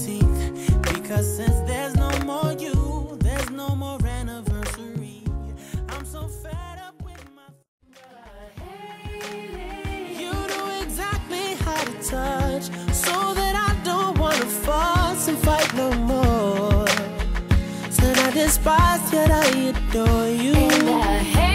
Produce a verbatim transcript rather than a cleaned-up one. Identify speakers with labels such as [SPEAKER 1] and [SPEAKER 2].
[SPEAKER 1] fifteenth, because since there's no more you, there's no more anniversary. I'm so fed up with my. You know exactly how to touch, so that I don't wanna fuss and fight no more. Said I despise, yet I adore you.
[SPEAKER 2] And I hate